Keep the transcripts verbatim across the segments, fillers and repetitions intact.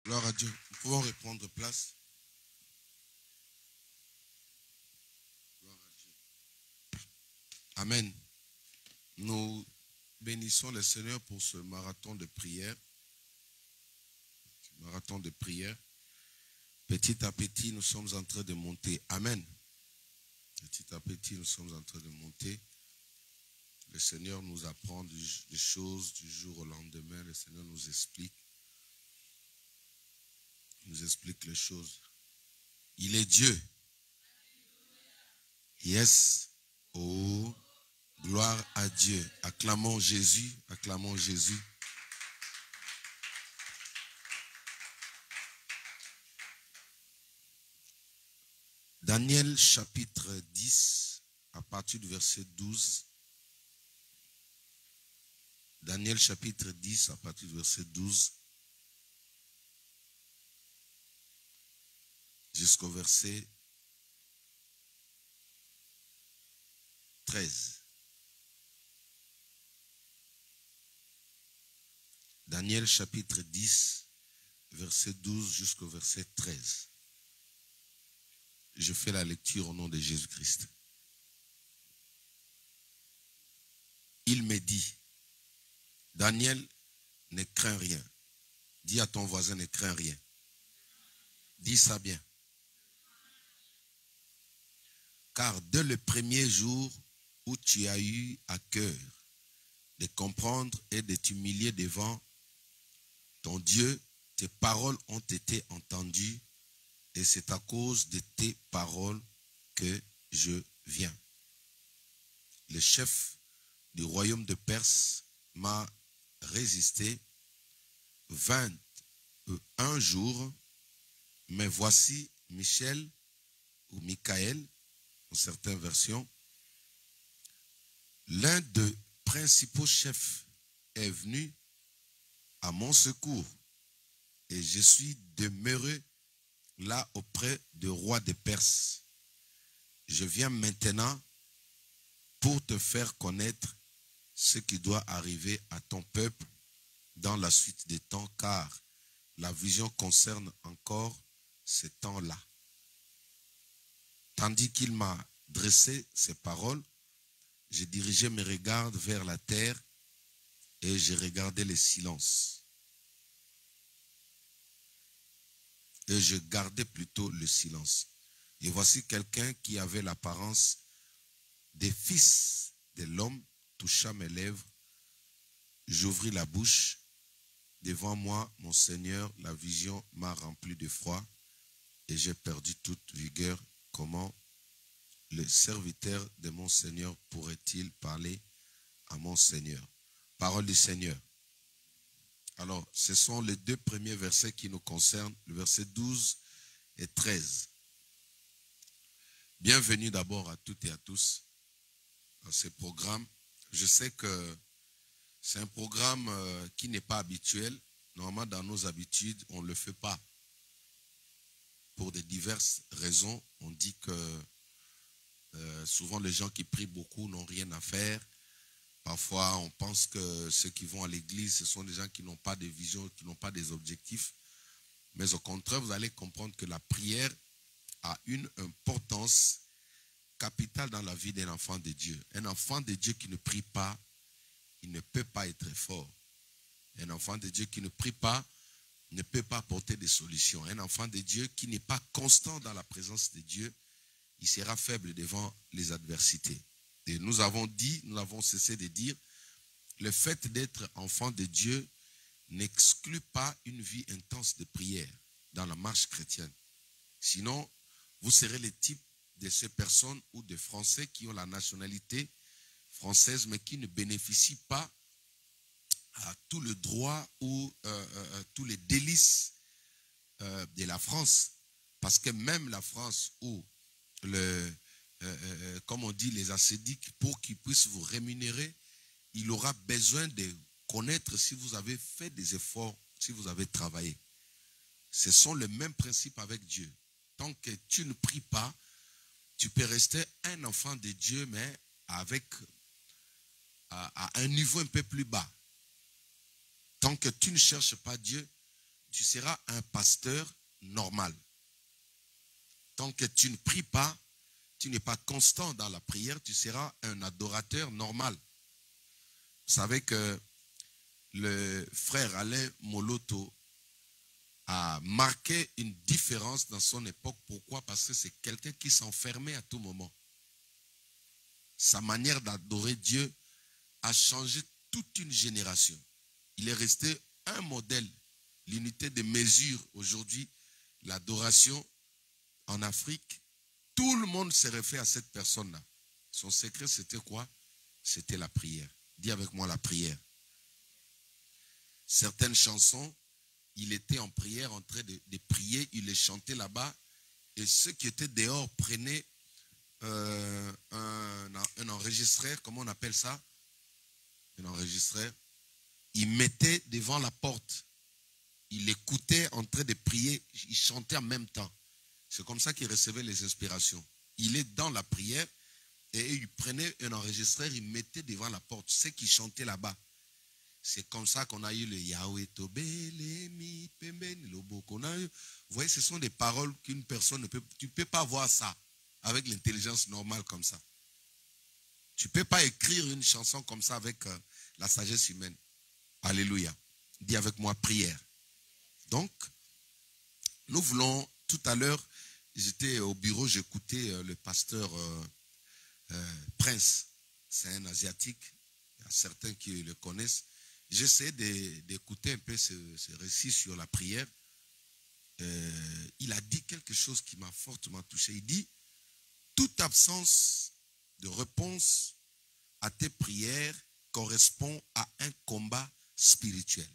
Gloire à Dieu. Nous pouvons reprendre place. Gloire à Dieu. Amen. Nous bénissons le Seigneur pour ce marathon de prière. Ce marathon de prière. Petit à petit, nous sommes en train de monter. Amen. Petit à petit, nous sommes en train de monter. Le Seigneur nous apprend des choses du jour au lendemain. Le Seigneur nous explique. Il nous explique les choses. Il est Dieu. Yes. Oh, gloire à Dieu. Acclamons Jésus. Acclamons Jésus. Daniel chapitre dix, à partir du verset douze. Daniel chapitre dix, à partir du verset douze. Jusqu'au verset treize. Daniel chapitre dix, verset douze jusqu'au verset treize. Je fais la lecture au nom de Jésus-Christ. Il me dit, Daniel, ne crains rien. Dis à ton voisin, ne crains rien. Dis ça bien. Car dès le premier jour où tu as eu à cœur de comprendre et de t'humilier devant ton Dieu, tes paroles ont été entendues et c'est à cause de tes paroles que je viens. Le chef du royaume de Perse m'a résisté vingt et un jours, mais voici Michel ou Michael, dans certaines versions, l'un des principaux chefs est venu à mon secours et je suis demeuré là auprès du roi de Perse. Je viens maintenant pour te faire connaître ce qui doit arriver à ton peuple dans la suite des temps, car la vision concerne encore ces temps-là. Tandis qu'il m'a dressé ces paroles, j'ai dirigé mes regards vers la terre et j'ai regardé le silence. Et je gardais plutôt le silence. Et voici quelqu'un qui avait l'apparence des fils de l'homme toucha mes lèvres. J'ouvris la bouche. Devant moi, mon Seigneur, la vision m'a rempli de froid et j'ai perdu toute vigueur. Comment le serviteur de mon Seigneur pourrait-il parler à mon Seigneur? Parole du Seigneur. Alors, ce sont les deux premiers versets qui nous concernent, le verset douze et treize. Bienvenue d'abord à toutes et à tous dans ce programme. Je sais que c'est un programme qui n'est pas habituel. Normalement, dans nos habitudes, on ne le fait pas. Pour de diverses raisons, on dit que euh, souvent les gens qui prient beaucoup n'ont rien à faire. Parfois, on pense que ceux qui vont à l'église, ce sont des gens qui n'ont pas de vision, qui n'ont pas des objectifs. Mais au contraire, vous allez comprendre que la prière a une importance capitale dans la vie d'un enfant de Dieu. Un enfant de Dieu qui ne prie pas, il ne peut pas être fort. Un enfant de Dieu qui ne prie pas ne peut pas apporter des solutions. Un enfant de Dieu qui n'est pas constant dans la présence de Dieu, il sera faible devant les adversités. Et nous avons dit, nous avons cessé de dire, le fait d'être enfant de Dieu n'exclut pas une vie intense de prière dans la marche chrétienne. Sinon, vous serez le type de ces personnes ou de Français qui ont la nationalité française mais qui ne bénéficient pas à tout le droit ou euh, euh, tous les délices euh, de la France. Parce que même la France ou le... Euh, euh, comme on dit, les ascédiques, pour qu'ils puissent vous rémunérer, il aura besoin de connaître si vous avez fait des efforts, si vous avez travaillé. Ce sont les mêmes principes avec Dieu. Tant que tu ne pries pas, tu peux rester un enfant de Dieu, mais avec à, à un niveau un peu plus bas. Tant que tu ne cherches pas Dieu, tu seras un pasteur normal. Tant que tu ne pries pas, tu n'es pas constant dans la prière, tu seras un adorateur normal. Vous savez que le frère Alain Moloto a marqué une différence dans son époque. Pourquoi? Parce que c'est quelqu'un qui s'enfermait à tout moment. Sa manière d'adorer Dieu a changé toute une génération. Il est resté un modèle, l'unité de mesure aujourd'hui, l'adoration en Afrique. Tout le monde s'est référé à cette personne-là. Son secret, c'était quoi? C'était la prière. Dis avec moi la prière. Certaines chansons, il était en prière, en train de, de prier, il les chantait là-bas, et ceux qui étaient dehors prenaient euh, un, un enregistreur, comment on appelle ça? Un enregistreur. Il mettait devant la porte, il écoutait en train de prier, il chantait en même temps. C'est comme ça qu'il recevait les inspirations. Il est dans la prière, et il prenait un enregistreur, il mettait devant la porte, ceux qui chantaient là-bas. C'est comme ça qu'on a eu le Yahweh Tobele mi pemben lobo qu'on a eu. Vous voyez, ce sont des paroles qu'une personne ne peut... Tu ne peux pas voir ça avec l'intelligence normale comme ça. Tu ne peux pas écrire une chanson comme ça avec euh, la sagesse humaine. Alléluia. Dis avec moi prière. Donc, nous voulons, tout à l'heure, j'étais au bureau, j'écoutais euh, le pasteur euh, euh, Prince. C'est un Asiatique. Il y a certains qui le connaissent. J'essaie d'écouter un peu ce, ce récit sur la prière. Euh, il a dit quelque chose qui m'a fortement touché. Il dit, toute absence de réponse à tes prières correspond à un combat spirituel.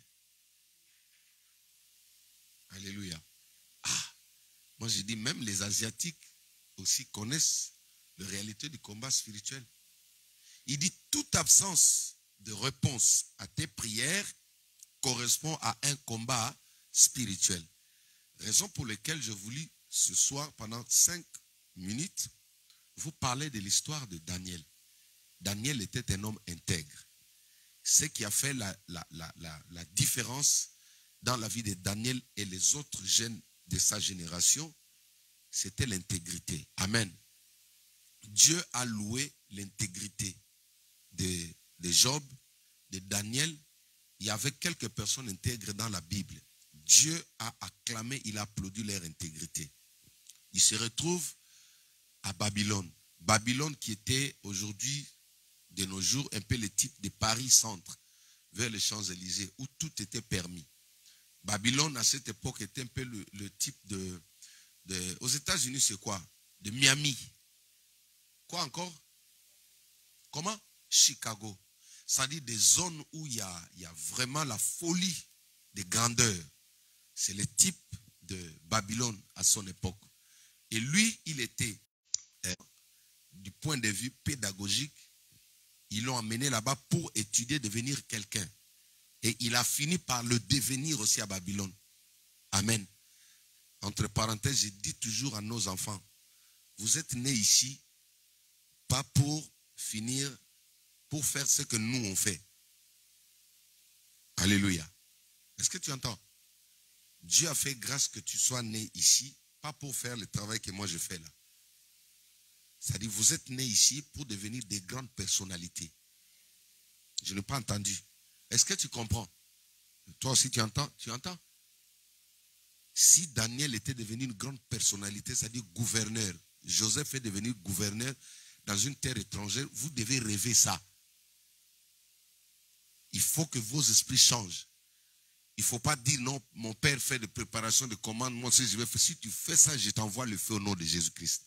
Alléluia. Ah, moi j'ai dit, même les Asiatiques aussi connaissent la réalité du combat spirituel. Il dit, toute absence de réponse à tes prières correspond à un combat spirituel. Raison pour laquelle je voulais ce soir, pendant cinq minutes, vous parler de l'histoire de Daniel. Daniel était un homme intègre. Ce qui a fait la, la, la, la, la différence dans la vie de Daniel et les autres jeunes de sa génération, c'était l'intégrité. Amen. Dieu a loué l'intégrité de de Job, de Daniel. Il y avait quelques personnes intègres dans la Bible. Dieu a acclamé, il a applaudi leur intégrité. Il se retrouve à Babylone. Babylone qui était aujourd'hui, de nos jours, un peu le type de Paris-Centre, vers les Champs-Élysées, où tout était permis. Babylone, à cette époque, était un peu le, le type de, de... Aux États-Unis, c'est quoi? De Miami. Quoi encore? Comment? Chicago. C'est-à-dire des zones où il y, a, il y a vraiment la folie de grandeur. C'est le type de Babylone à son époque. Et lui, il était, euh, du point de vue pédagogique, ils l'ont emmené là-bas pour étudier, devenir quelqu'un. Et il a fini par le devenir aussi à Babylone. Amen. Entre parenthèses, je dis toujours à nos enfants, vous êtes nés ici, pas pour finir pour faire ce que nous on fait. Alléluia. Est-ce que tu entends? Dieu a fait grâce que tu sois né ici, pas pour faire le travail que moi je fais là. C'est-à-dire, vous êtes né ici pour devenir des grandes personnalités. Je n'ai pas entendu. Est-ce que tu comprends? Toi aussi tu entends? Tu entends? Si Daniel était devenu une grande personnalité, c'est-à-dire gouverneur, Joseph est devenu gouverneur dans une terre étrangère, vous devez rêver ça. Il faut que vos esprits changent. Il ne faut pas dire non, mon père fait des préparations de commandes, moi aussi je vais faire. Si tu fais ça, je t'envoie le feu au nom de Jésus-Christ.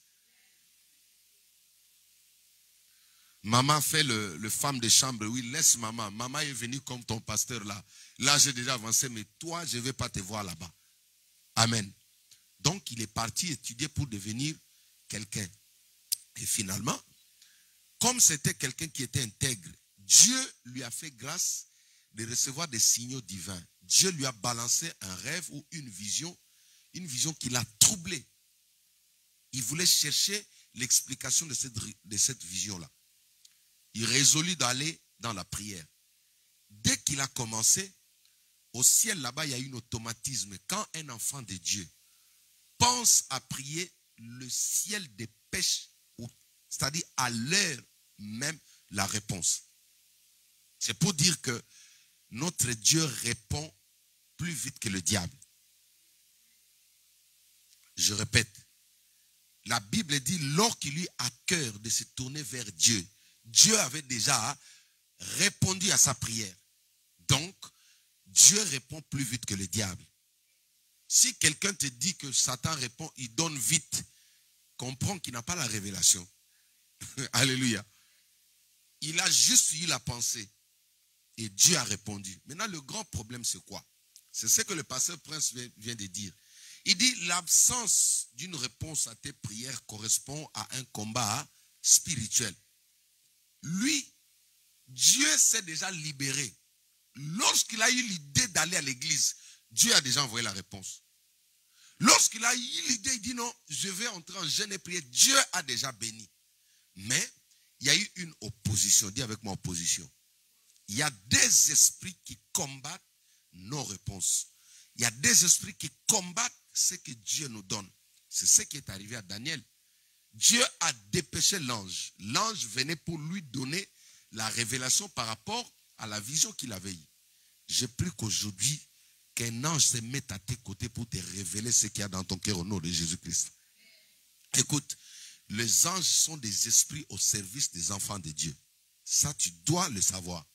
Maman fait le, le femme de chambre, oui, laisse maman. Maman est venue comme ton pasteur là. Là, j'ai déjà avancé, mais toi, je ne vais pas te voir là-bas. Amen. Donc, il est parti étudier pour devenir quelqu'un. Et finalement, comme c'était quelqu'un qui était intègre, Dieu lui a fait grâce de recevoir des signaux divins. Dieu lui a balancé un rêve ou une vision, une vision qui l'a troublé. Il voulait chercher l'explication de cette, de cette vision-là. Il résolut d'aller dans la prière. Dès qu'il a commencé, Au ciel, là-bas, il y a un automatisme. Quand un enfant de Dieu pense à prier, le ciel dépêche, c'est-à-dire à l'heure même, la réponse. C'est pour dire que notre Dieu répond plus vite que le diable. Je répète, la Bible dit, lorsqu'il eut à cœur de se tourner vers Dieu, Dieu avait déjà répondu à sa prière. Donc, Dieu répond plus vite que le diable. Si quelqu'un te dit que Satan répond, il donne vite, comprends qu'il n'a pas la révélation. Alléluia. Il a juste eu la pensée et Dieu a répondu. Maintenant, le grand problème, c'est quoi? C'est ce que le pasteur Prince vient de dire. Il dit, l'absence d'une réponse à tes prières correspond à un combat spirituel. Lui, Dieu s'est déjà libéré. Lorsqu'il a eu l'idée d'aller à l'église, Dieu a déjà envoyé la réponse. Lorsqu'il a eu l'idée, il dit non, je vais entrer en jeûne et prier. Dieu a déjà béni. Mais il y a eu une opposition. Dis avec moi opposition. Il y a des esprits qui combattent nos réponses. Il y a des esprits qui combattent ce que Dieu nous donne. C'est ce qui est arrivé à Daniel. Dieu a dépêché l'ange. L'ange venait pour lui donner la révélation par rapport à la vision qu'il avait eue. Je prie qu'aujourd'hui, qu'un ange se mette à tes côtés pour te révéler ce qu'il y a dans ton cœur au nom de Jésus-Christ. Écoute, les anges sont des esprits au service des enfants de Dieu. Ça, tu dois le savoir.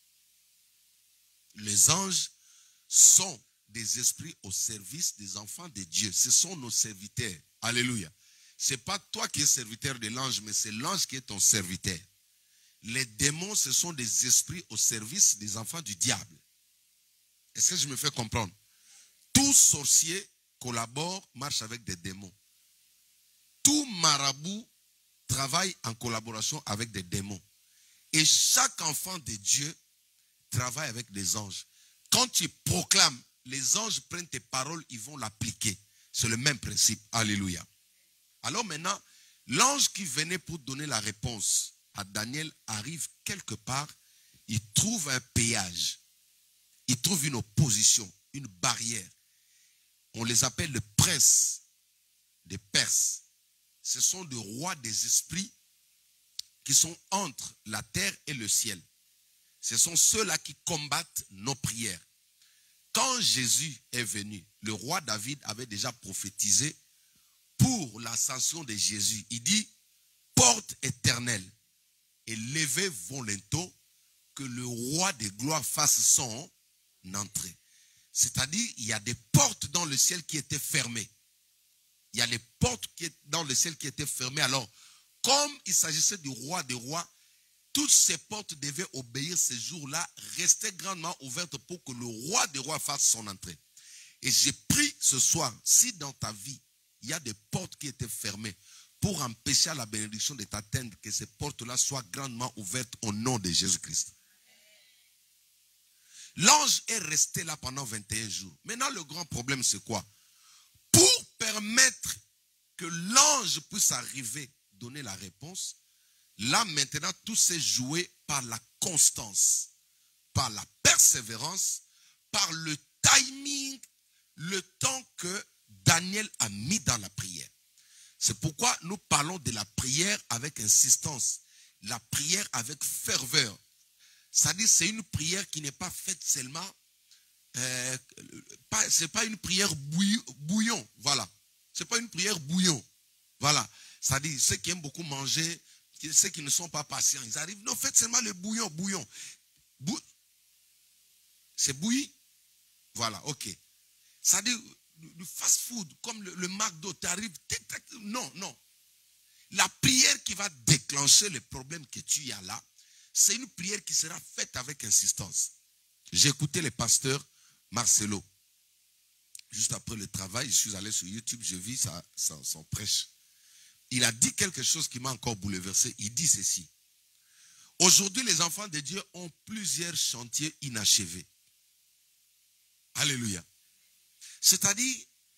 Les anges sont des esprits au service des enfants de Dieu. Ce sont nos serviteurs. Alléluia. Ce n'est pas toi qui es serviteur de l'ange, mais c'est l'ange qui est ton serviteur. Les démons, ce sont des esprits au service des enfants du diable. Est-ce que je me fais comprendre? Tout sorcier collabore, marche avec des démons. Tout marabout travaille en collaboration avec des démons. Et chaque enfant de Dieu travaille avec des anges. Quand tu proclames, les anges prennent tes paroles, ils vont l'appliquer. C'est le même principe. Alléluia. Alors maintenant, l'ange qui venait pour donner la réponse à Daniel arrive quelque part, il trouve un péage. Il trouve une opposition, une barrière. On les appelle le prince des Perses. Ce sont des rois des esprits qui sont entre la terre et le ciel. Ce sont ceux-là qui combattent nos prières. Quand Jésus est venu, le roi David avait déjà prophétisé pour l'ascension de Jésus. Il dit, porte éternelle et levez vos linteaux, que le roi de gloire fasse son entrée. C'est-à-dire, il y a des portes dans le ciel qui étaient fermées. Il y a les portes qui, dans le ciel qui étaient fermées. Alors, comme il s'agissait du roi des rois, toutes ces portes devaient obéir ces jours-là, rester grandement ouvertes pour que le roi des rois fasse son entrée. Et j'ai pris ce soir, si dans ta vie, il y a des portes qui étaient fermées, pour empêcher la bénédiction de t'atteindre, que ces portes-là soient grandement ouvertes au nom de Jésus-Christ. L'ange est resté là pendant vingt et un jours. Maintenant, le grand problème, c'est quoi? Pour permettre que l'ange puisse arriver, donner la réponse, là, maintenant, tout s'est joué par la constance, par la persévérance, par le timing, le temps que Daniel a mis dans la prière. C'est pourquoi nous parlons de la prière avec insistance, la prière avec ferveur. C'est-à-dire, c'est une prière qui n'est pas faite seulement, euh, ce n'est pas une prière bouillon, voilà. Ce n'est pas une prière bouillon, voilà. C'est-à-dire, ceux qui aiment beaucoup manger, ceux qui ne sont pas patients, ils arrivent, non, faites seulement le bouillon, bouillon. Bou c'est bouilli, voilà, ok. C'est-à-dire, le fast-food, comme le, le McDo, tu arrives, non, non. La prière qui va déclencher le problème que tu as là, c'est une prière qui sera faite avec insistance. J'ai écouté le pasteur Marcelo. Juste après le travail, je suis allé sur YouTube, je vis sa, sa, son prêche. Il a dit quelque chose qui m'a encore bouleversé. Il dit ceci. Aujourd'hui, les enfants de Dieu ont plusieurs chantiers inachevés. Alléluia. C'est-à-dire,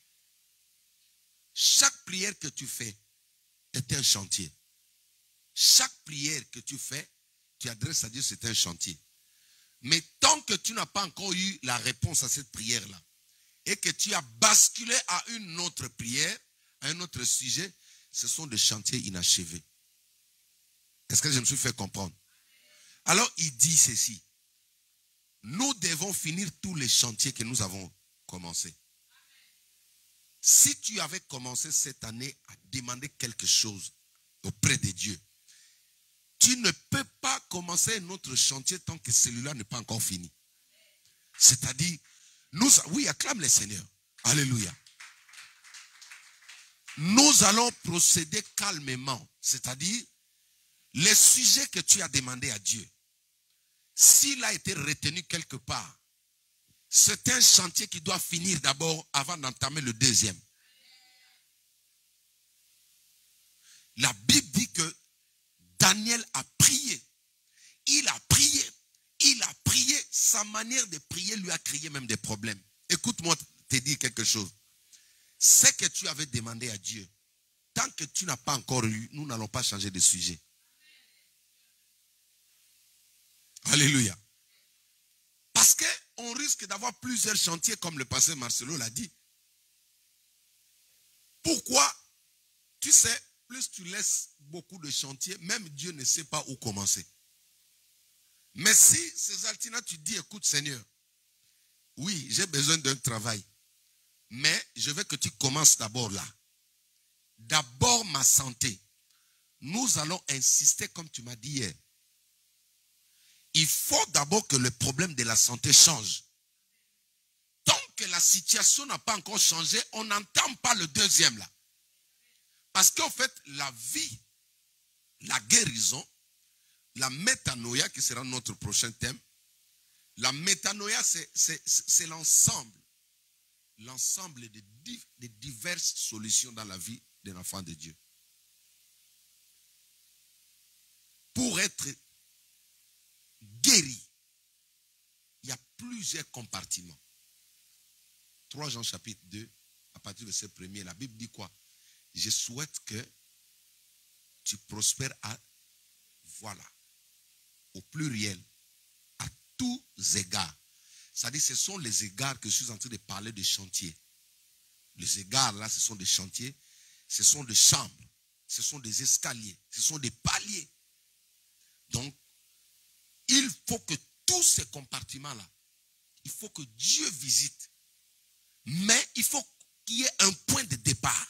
chaque prière que tu fais est un chantier. Chaque prière que tu fais, tu adresses à Dieu, c'est un chantier. Mais tant que tu n'as pas encore eu la réponse à cette prière-là, et que tu as basculé à une autre prière, à un autre sujet, ce sont des chantiers inachevés. Est-ce que je me suis fait comprendre? Alors, il dit ceci. Nous devons finir tous les chantiers que nous avons commencés. Si tu avais commencé cette année à demander quelque chose auprès de Dieu, tu ne peux pas commencer un autre chantier tant que celui-là n'est pas encore fini. C'est-à-dire, nous, oui, acclame le Seigneur. Alléluia. Nous allons procéder calmement. C'est-à-dire, les sujets que tu as demandé à Dieu, s'il a été retenu quelque part, c'est un chantier qui doit finir d'abord avant d'entamer le deuxième. La Bible dit que Daniel a prié. Il a prié. Il a prié. Sa manière de prier lui a créé même des problèmes. Écoute-moi te dire quelque chose. Ce que tu avais demandé à Dieu, tant que tu n'as pas encore eu, nous n'allons pas changer de sujet. Alléluia. Parce qu'on risque d'avoir plusieurs chantiers, comme le pasteur Marcelo l'a dit. Pourquoi? Tu sais, plus tu laisses beaucoup de chantiers, même Dieu ne sait pas où commencer. Mais si, ces alternats, tu dis, écoute Seigneur, oui, j'ai besoin d'un travail, mais je veux que tu commences d'abord là. D'abord ma santé. Nous allons insister, comme tu m'as dit hier. Il faut d'abord que le problème de la santé change. Tant que la situation n'a pas encore changé, on n'entend pas le deuxième là. Parce qu'en fait, la vie, la guérison, la métanoïa, qui sera notre prochain thème, la métanoïa, c'est l'ensemble, l'ensemble des, des diverses solutions dans la vie d'un enfant de Dieu. Pour être guéri, il y a plusieurs compartiments. trois Jean chapitre deux, à partir de ce premier, la Bible dit quoi? Je souhaite que tu prospères à, voilà, au pluriel, à tous égards. C'est-à-dire, ce sont les égards que je suis en train de parler de chantier. Les égards, là, ce sont des chantiers, ce sont des chambres, ce sont des escaliers, ce sont des paliers. Donc, il faut que tous ces compartiments-là, il faut que Dieu visite. Mais il faut qu'il y ait un point de départ.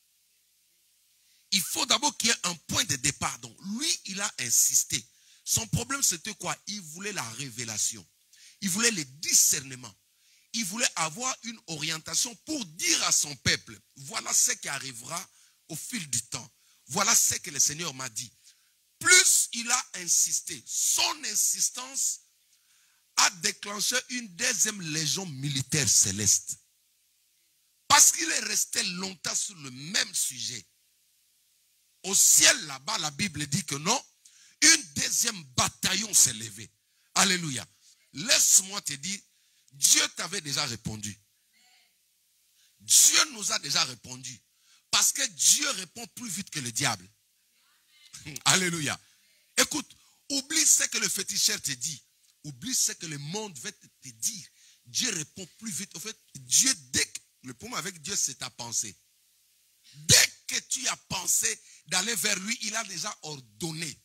Il faut d'abord qu'il y ait un point de départ. Donc, lui, il a insisté. Son problème, c'était quoi? Il voulait la révélation. Il voulait le discernement. Il voulait avoir une orientation pour dire à son peuple, voilà ce qui arrivera au fil du temps. Voilà ce que le Seigneur m'a dit. Plus il a insisté, son insistance a déclenché une deuxième légion militaire céleste. Parce qu'il est resté longtemps sur le même sujet. Au ciel, là-bas, la Bible dit que non, une deuxième bataillon s'est levée. Alléluia. Laisse-moi te dire, Dieu t'avait déjà répondu. Dieu nous a déjà répondu. Parce que Dieu répond plus vite que le diable. Alléluia. Écoute, oublie ce que le féticheur te dit. Oublie ce que le monde va te dire. Dieu répond plus vite. En fait, Dieu, dès que le problème avec Dieu, c'est ta pensée. Dès que tu as pensé d'aller vers lui, il a déjà ordonné.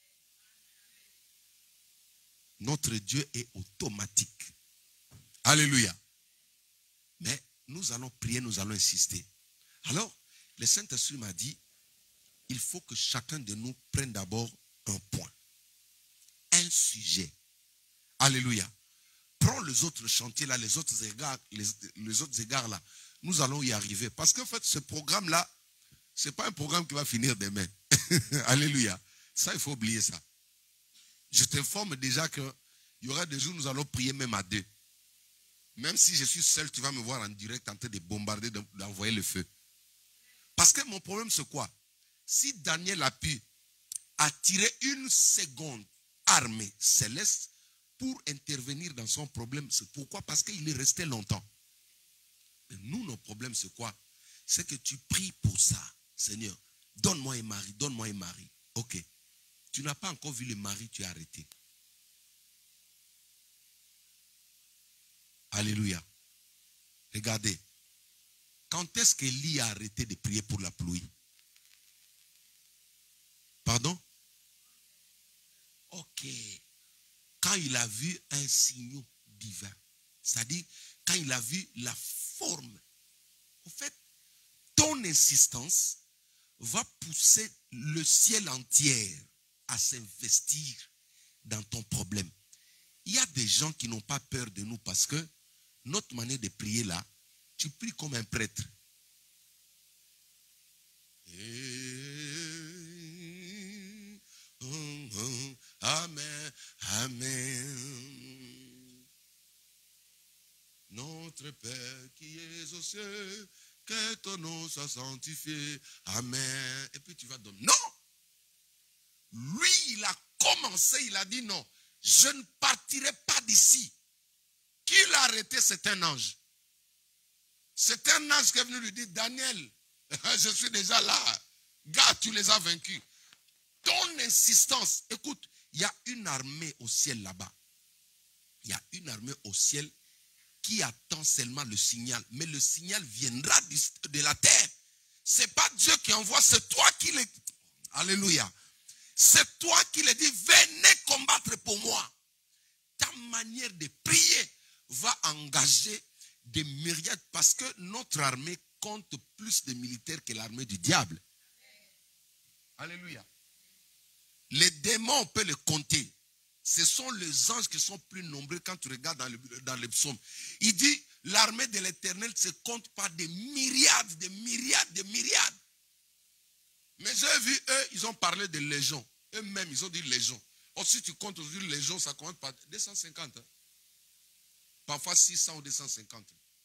Notre Dieu est automatique. Alléluia. Mais nous allons prier, nous allons insister. Alors, le Saint-Esprit m'a dit, il faut que chacun de nous prenne d'abord un point, un sujet. Alléluia. Prends les autres chantiers là, les autres égards, les, les autres égards là. Nous allons y arriver. Parce qu'en fait, ce programme-là, ce n'est pas un programme qui va finir demain. Alléluia. Ça, il faut oublier ça. Je t'informe déjà qu'il y aura des jours où nous allons prier même à deux. Même si je suis seul, tu vas me voir en direct en train de bombarder, d'envoyer le feu. Parce que mon problème, c'est quoi? Si Daniel a pu attirer une seconde armée céleste pour intervenir dans son problème, c'est pourquoi? Parce qu'il est resté longtemps. Mais nous, nos problèmes, c'est quoi? C'est que tu pries pour ça. Seigneur, donne-moi un mari, donne-moi un mari. Ok. Tu n'as pas encore vu le mari, tu es arrêté. Alléluia. Regardez. Quand est-ce qu'Élie a arrêté de prier pour la pluie? Pardon? Ok. Quand il a vu un signe divin. C'est-à-dire, quand il a vu la forme. En fait, ton insistance va pousser le ciel entier à s'investir dans ton problème. Il y a des gens qui n'ont pas peur de nous parce que notre manière de prier là, tu pries comme un prêtre. Amen, amen. Notre Père qui es aux cieux, que ton nom soit sanctifié. Amen. Et puis tu vas donner. Non! Lui, il a commencé, il a dit non. Je ne partirai pas d'ici. Qui l'a arrêté? C'est un ange. C'est un ange qui est venu lui dire, Daniel, je suis déjà là. Gars, tu les as vaincus. Ton insistance, écoute, il y a une armée au ciel là-bas. Il y a une armée au ciel qui attend seulement le signal. Mais le signal viendra de la terre. Ce n'est pas Dieu qui envoie, c'est toi qui le... Alléluia. C'est toi qui le dis, venez combattre pour moi. Ta manière de prier va engager des myriades parce que notre armée compte plus de militaires que l'armée du diable. Alléluia. Les démons, on peut les compter. Ce sont les anges qui sont plus nombreux quand tu regardes dans le, dans le psaume. Il dit, l'armée de l'Éternel se compte par des myriades, des myriades, des myriades. Mais j'ai vu, eux, ils ont parlé de légions. Eux-mêmes, ils ont dit légions. Or, si tu comptes aujourd'hui légions, ça compte par deux cent cinquante. Hein. Parfois six cents ou deux cent cinquante.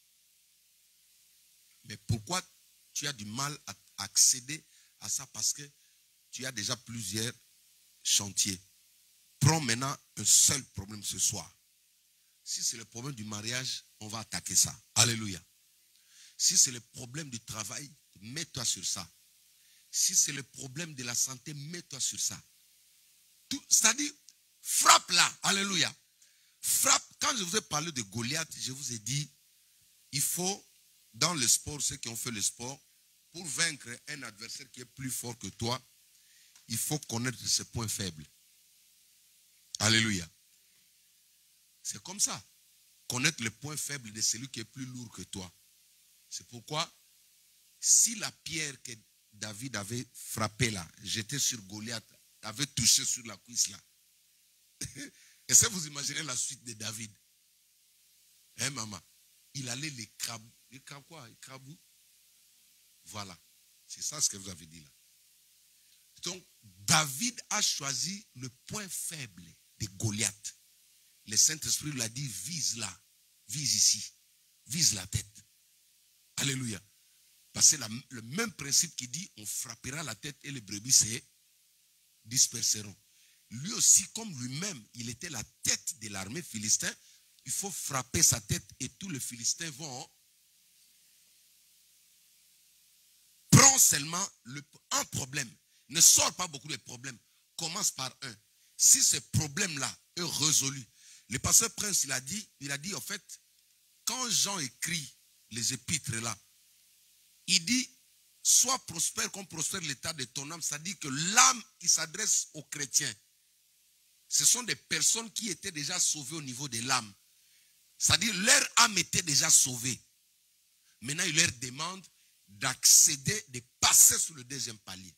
Mais pourquoi tu as du mal à accéder à ça? Parce que tu as déjà plusieurs chantiers. Prends maintenant un seul problème ce soir. Si c'est le problème du mariage, on va attaquer ça. Alléluia. Si c'est le problème du travail, mets-toi sur ça. Si c'est le problème de la santé, mets-toi sur ça. C'est-à-dire, frappe là. Alléluia. Frappe. Quand je vous ai parlé de Goliath, je vous ai dit, il faut, dans le sport, ceux qui ont fait le sport, pour vaincre un adversaire qui est plus fort que toi, il faut connaître ses points faibles. Alléluia. C'est comme ça. Connaître les points faibles de celui qui est plus lourd que toi. C'est pourquoi, si la pierre que David avait frappée là, jeté sur Goliath, avait touché sur la cuisse là. Est-ce que vous imaginez la suite de David? Hein, maman? Il allait les crabou. Les crabou quoi? Les crabou? Voilà. C'est ça ce que vous avez dit là. Donc, David a choisi le point faible de Goliath. Le Saint-Esprit lui a dit, vise là, vise ici, vise la tête. Alléluia. Parce que la, le même principe qui dit, on frappera la tête et les brebis se disperseront. Lui aussi, comme lui-même, il était la tête de l'armée philistin, il faut frapper sa tête et tous les Philistins vont. Prends seulement le, un problème. Ne sors pas beaucoup de problèmes. Commence par un. Si ce problème-là est résolu, le pasteur Prince, il a dit, il a dit en fait, quand Jean écrit les épîtres là, il dit, sois prospère comme prospère l'état de ton âme. Ça dit que l'âme qui s'adresse aux chrétiens, ce sont des personnes qui étaient déjà sauvées au niveau de l'âme. C'est-à-dire leur âme était déjà sauvée. Maintenant, il leur demande d'accéder, de passer sur le deuxième palier.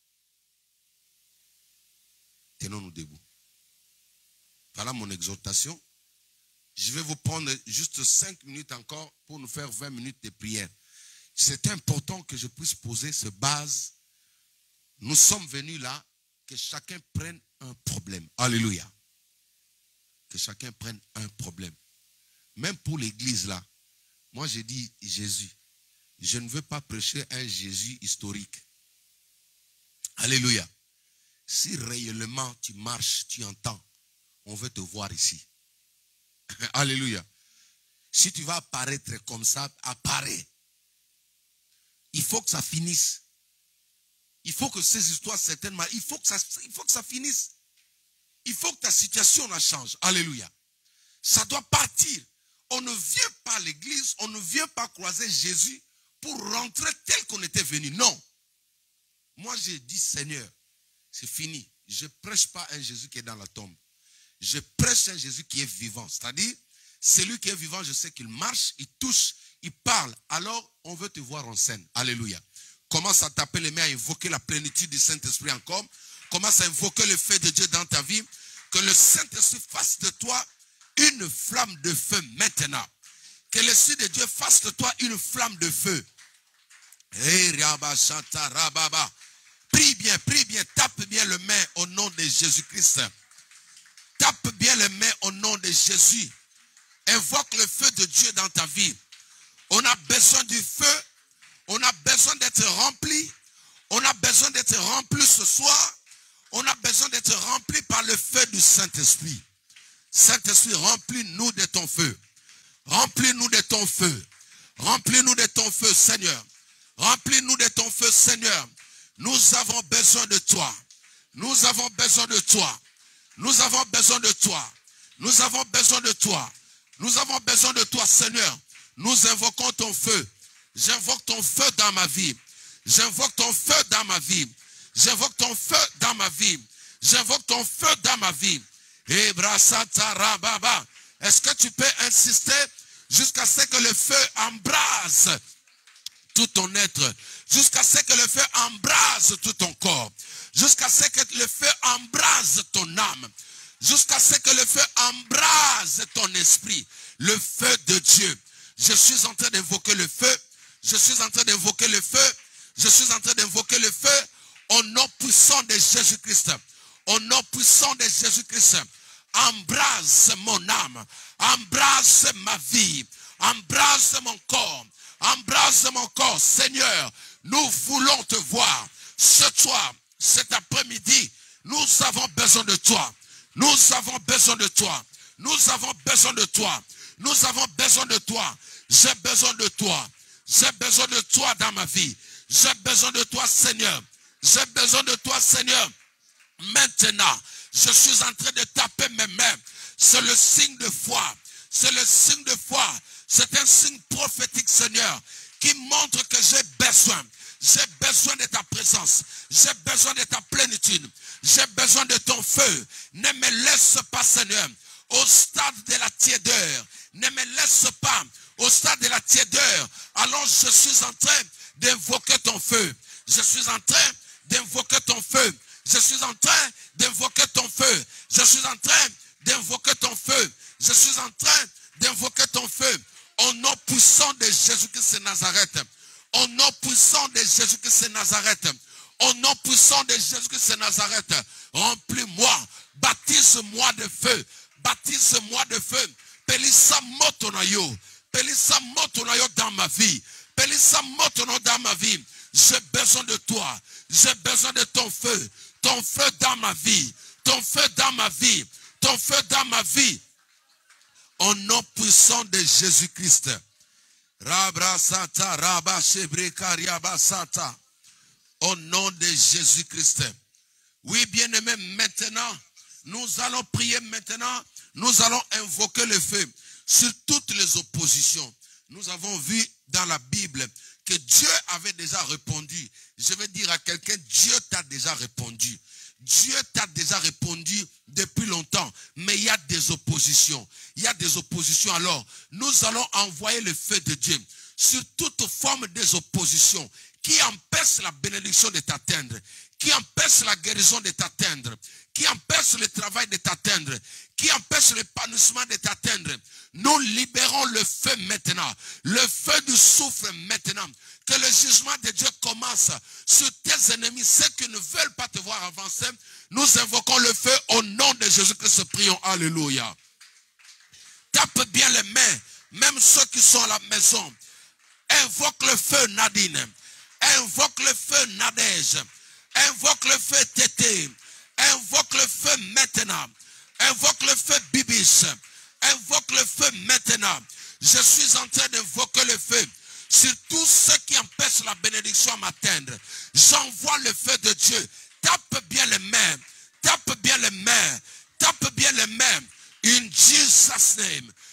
Tenons-nous debout. Voilà mon exhortation. Je vais vous prendre juste cinq minutes encore pour nous faire vingt minutes de prière. C'est important que je puisse poser ce base. Nous sommes venus là, que chacun prenne un problème. Alléluia. Que chacun prenne un problème. Même pour l'église là, moi j'ai dit Jésus. Je ne veux pas prêcher un Jésus historique. Alléluia. Si réellement tu marches, tu entends, on veut te voir ici. Alléluia. Si tu vas apparaître comme ça, apparaît. Il faut que ça finisse. Il faut que ces histoires certainement, il faut que ça, il faut que ça finisse. Il faut que ta situation la change. Alléluia. Ça doit partir. on ne vient pas à l'église, on ne vient pas croiser Jésus pour rentrer tel qu'on était venu. Non. Moi, j'ai dit, Seigneur, c'est fini. Je ne prêche pas un Jésus qui est dans la tombe. Je prêche un Jésus qui est vivant. C'est-à-dire, celui qui est vivant, je sais qu'il marche, il touche, il parle. Alors, on veut te voir en scène. Alléluia. Commence à taper les mains, à invoquer la plénitude du Saint-Esprit encore. Commence à invoquer le fait de Dieu dans ta vie. Que le Saint-Esprit fasse de toi une flamme de feu maintenant. Que l'Esprit de Dieu fasse de toi une flamme de feu. Prie bien, prie bien, tape bien les mains au nom de Jésus-Christ. Tape bien les mains au nom de Jésus. Invoque le feu de Dieu dans ta vie. On a besoin du feu. On a besoin d'être rempli. On a besoin d'être rempli ce soir. On a besoin d'être rempli par le feu du Saint-Esprit. Saint-Esprit, remplis-nous de ton feu. Remplis-nous de ton feu. Remplis-nous de ton feu, Seigneur. Remplis-nous de ton feu, Seigneur. Nous avons besoin de toi. Nous avons besoin de toi. Nous avons besoin de toi. Nous avons besoin de toi. Nous avons besoin de toi, Seigneur. Nous invoquons ton feu. J'invoque ton feu dans ma vie. J'invoque ton feu dans ma vie. J'invoque ton feu dans ma vie. J'invoque ton feu dans ma vie. Est-ce que tu peux insister jusqu'à ce que le feu embrase tout ton être, jusqu'à ce que le feu embrase tout ton corps, jusqu'à ce que le feu embrase ton âme, jusqu'à ce que le feu embrase ton esprit, le feu de Dieu. Je suis en train d'invoquer le feu, je suis en train d'invoquer le feu, je suis en train d'invoquer le feu au nom puissant de Jésus-Christ, au nom puissant de Jésus-Christ. Embrase mon âme, embrase ma vie, embrase mon corps, embrase mon corps. Seigneur, nous voulons te voir. Ce soir, cet après-midi, nous avons besoin de toi. Nous avons besoin de toi. Nous avons besoin de toi. Nous avons besoin de toi. J'ai besoin de toi. J'ai besoin de toi dans ma vie. J'ai besoin de toi, Seigneur. J'ai besoin de toi, Seigneur. Maintenant, je suis en train de taper mes mains. C'est le signe de foi. C'est le signe de foi. C'est un signe prophétique, Seigneur, qui montre que j'ai besoin. J'ai besoin de ta présence. J'ai besoin de ta plénitude. J'ai besoin de ton feu. Ne me laisse pas, Seigneur, au stade de la tiédeur. Ne me laisse pas au stade de la tiédeur. Alors je suis en train d'invoquer ton feu. Je suis en train d'invoquer ton feu. Je suis en train d'invoquer ton feu. Je suis en train d'invoquer ton feu. Je suis en train d'invoquer ton feu. Au nom puissant de Jésus-Christ de Nazareth. Au nom puissant de Jésus-Christ de Nazareth. Au nom puissant de Jésus-Christ de Nazareth. Remplis-moi. Baptise-moi de feu. Baptise-moi de feu. Pelissa motonayo. Pelissa motonayo dans ma vie. Pelissa motonayo dans ma vie. J'ai besoin de toi. J'ai besoin de ton feu. Ton feu dans ma vie. Ton feu dans ma vie. Ton feu dans ma vie. Au nom puissant de Jésus-Christ. Au nom de Jésus-Christ. Oui, bien-aimé, maintenant, nous allons prier maintenant. Nous allons invoquer le feu sur toutes les oppositions. Nous avons vu dans la Bible que Dieu avait déjà répondu. Je vais dire à quelqu'un, Dieu t'a déjà répondu. Dieu t'a déjà répondu depuis longtemps, mais il y a des oppositions. Il y a des oppositions. Alors, nous allons envoyer le feu de Dieu sur toute forme des oppositions qui empêchent la bénédiction de t'atteindre, qui empêchent la guérison de t'atteindre, qui empêchent le travail de t'atteindre, qui empêchent l'épanouissement de t'atteindre. Nous libérons le feu maintenant, le feu du souffle maintenant. Que le jugement de Dieu commence sur tes ennemis, ceux qui ne veulent pas te voir avancer. Nous invoquons le feu au nom de Jésus-Christ. Prions. Alléluia. Tape bien les mains, même ceux qui sont à la maison. Invoque le feu Nadine. Invoque le feu Nadège. Invoque le feu Tété. Invoque le feu maintenant. Invoque le feu Bibis. Invoque le feu maintenant. Je suis en train d'invoquer le feu sur tous ceux qui empêchent la bénédiction à m'atteindre. J'envoie le feu de Dieu. Tape bien les mains. Tape bien les mains. Tape bien les mains. In Jesus' name.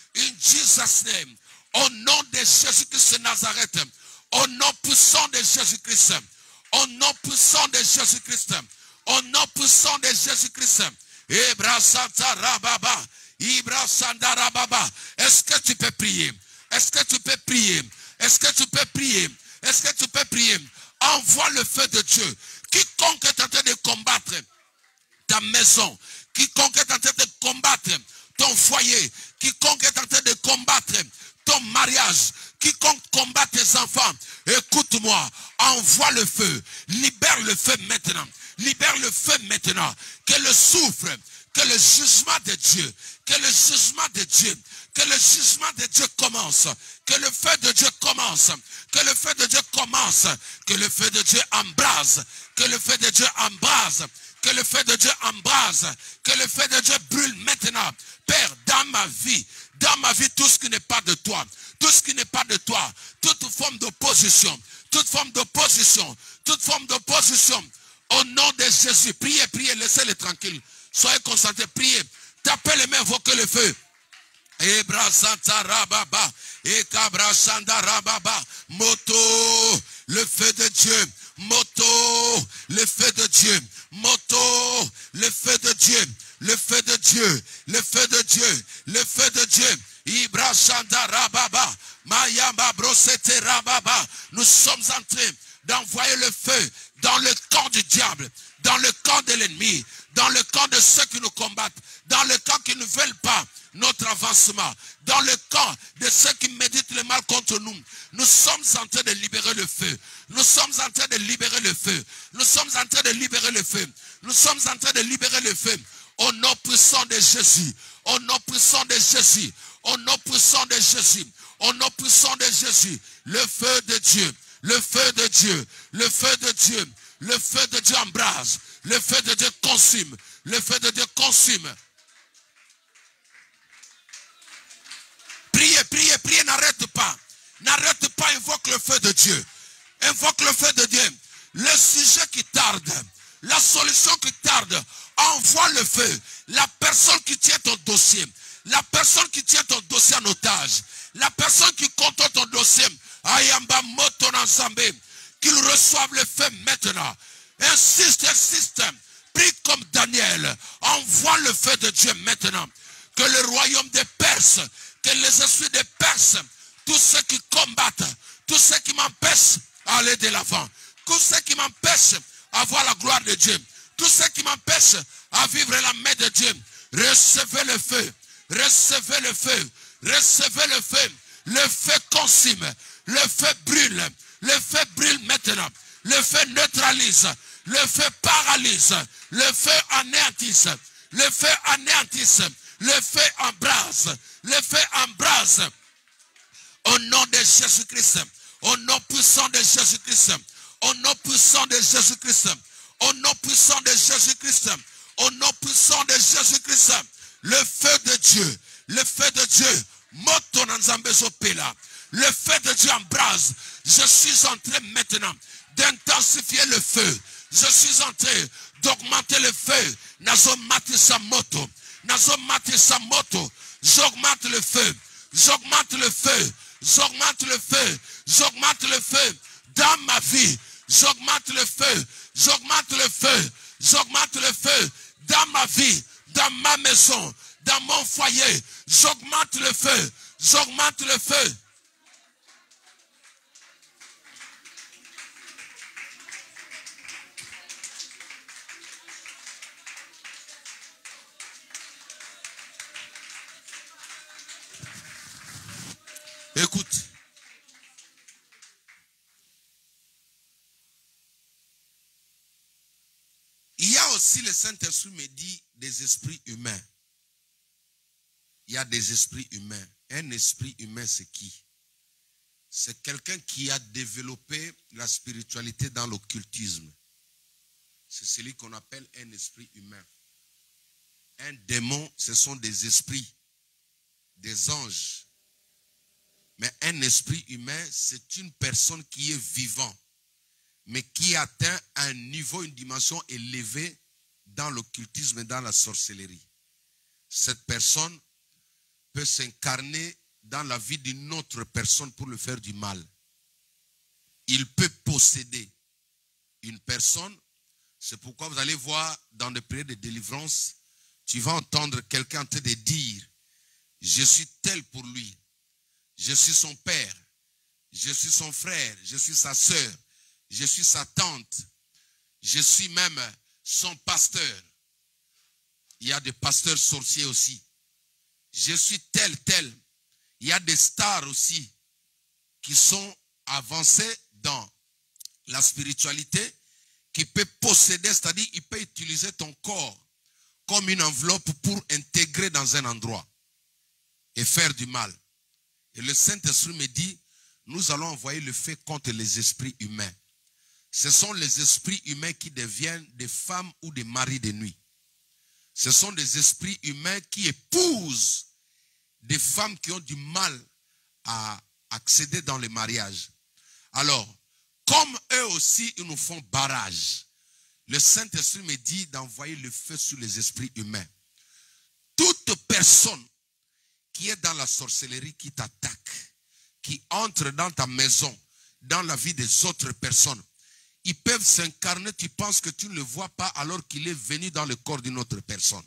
In Jesus' name. Au nom de Jésus-Christ de Nazareth. Au nom puissant de Jésus-Christ. Au nom puissant de Jésus-Christ. Au nom puissant de Jésus-Christ. Ibra Santa Rababa. Ibra Santa Rababa. Est-ce que tu peux prier? Est-ce que tu peux prier? Est-ce que tu peux prier? Est-ce que tu peux prier? Envoie le feu de Dieu. Quiconque est en train de combattre ta maison, quiconque est en train de combattre ton foyer, quiconque est en train de combattre ton mariage, quiconque combat tes enfants, écoute-moi, envoie le feu, libère le feu maintenant, libère le feu maintenant, que le souffle, que le jugement de Dieu, que le jugement de Dieu, que le jugement de Dieu commence, que le feu de Dieu commence, que le feu de Dieu commence, que le feu de Dieu embrase, que le feu de Dieu embrase, que le feu de Dieu embrase, que le feu de Dieu brûle maintenant. Père, dans ma vie, dans ma vie, tout ce qui n'est pas de toi, tout ce qui n'est pas de toi, toute forme d'opposition, toute forme d'opposition, toute forme d'opposition, au nom de Jésus, priez, priez, laissez-les tranquilles, soyez concentrés, priez, tapez les mains, invoquez le feu. Ebra Santa Rababa, Ekabra Santa Rababa, Moto, le feu de Dieu, Moto, le feu de Dieu, Moto, le feu de Dieu, le feu de Dieu, le feu de Dieu, le feu de Dieu, Ibra Santa Rababa, Mayamba Brosete Rababa, nous sommes en train d'envoyer le feu dans le camp du diable, dans le camp de l'ennemi, dans le camp de ceux qui nous combattent, dans le camp qui ne veulent pas notre avancement, dans le camp de ceux qui méditent le mal contre nous. Nous sommes en train de libérer le feu. Nous sommes en train de libérer le feu. Nous sommes en train de libérer le feu. Nous sommes en train de libérer le feu. Au nom puissant de Jésus. Au nom puissant de Jésus. Au nom puissant de Jésus. Au nom puissant de Jésus. Le feu de Dieu. Le feu de Dieu. Le feu de Dieu. Le feu de Dieu embrase. Le feu de Dieu consume. Le feu de Dieu consume. Priez, priez, priez, n'arrête pas. N'arrête pas, invoque le feu de Dieu. Invoque le feu de Dieu. Le sujet qui tarde, la solution qui tarde, envoie le feu. La personne qui tient ton dossier, la personne qui tient ton dossier en otage, la personne qui contrôle ton dossier, Ayamba Moton ensemble, qu'il reçoive le feu maintenant. Insiste, insiste. Prie comme Daniel. Envoie le feu de Dieu maintenant. Que le royaume des Perses, que les esprits des Perses, tous ceux qui combattent, tous ceux qui m'empêchent d'aller de l'avant, tous ceux qui m'empêchent à voir la gloire de Dieu, tous ceux qui m'empêchent à vivre la main de Dieu, recevez le feu, recevez le feu, recevez le feu, le feu consume, le feu brûle, le feu brûle maintenant, le feu neutralise, le feu paralyse, le feu anéantisse, le feu anéantisse, le feu embrase, le feu embrase. Au nom de Jésus-Christ, au nom puissant de Jésus-Christ, au nom puissant de Jésus-Christ, au nom puissant de Jésus-Christ, au nom puissant de Jésus-Christ, le feu de Dieu, le feu de Dieu, le feu de Dieu embrase. Je suis en train maintenant d'intensifier le feu. Je suis en train d'augmenter le feu. Nazomati sa moto. Nazomati sa moto. J'augmente le feu. J'augmente le feu. J'augmente le feu. J'augmente le feu. Dans ma vie. J'augmente le feu. J'augmente le feu. J'augmente le feu. Dans ma vie. Dans ma maison. Dans mon foyer. J'augmente le feu. J'augmente le feu. Écoute. Il y a aussi, le Saint-Esprit me dit, des esprits humains. Il y a des esprits humains. Un esprit humain, c'est qui? C'est quelqu'un qui a développé la spiritualité dans l'occultisme. C'est celui qu'on appelle un esprit humain. Un démon, ce sont des esprits, des anges. Mais un esprit humain, c'est une personne qui est vivante, mais qui atteint un niveau, une dimension élevée dans l'occultisme et dans la sorcellerie. Cette personne peut s'incarner dans la vie d'une autre personne pour lui faire du mal. Il peut posséder une personne. C'est pourquoi vous allez voir dans des périodes de délivrance, tu vas entendre quelqu'un te dire, je suis tel pour lui, je suis son père, je suis son frère, je suis sa sœur, je suis sa tante, je suis même son pasteur. Il y a des pasteurs sorciers aussi. Je suis tel, tel. Il y a des stars aussi qui sont avancés dans la spiritualité, qui peut posséder, c'est-à-dire il peut utiliser ton corps comme une enveloppe pour intégrer dans un endroit et faire du mal. Et le Saint-Esprit me dit, nous allons envoyer le feu contre les esprits humains. Ce sont les esprits humains qui deviennent des femmes ou des maris de nuit. Ce sont des esprits humains qui épousent des femmes qui ont du mal à accéder dans le mariage. Alors, comme eux aussi, ils nous font barrage. Le Saint-Esprit me dit d'envoyer le feu sur les esprits humains. Toute personne qui est dans la sorcellerie, qui t'attaque, qui entre dans ta maison, dans la vie des autres personnes, ils peuvent s'incarner, tu penses que tu ne le vois pas alors qu'il est venu dans le corps d'une autre personne.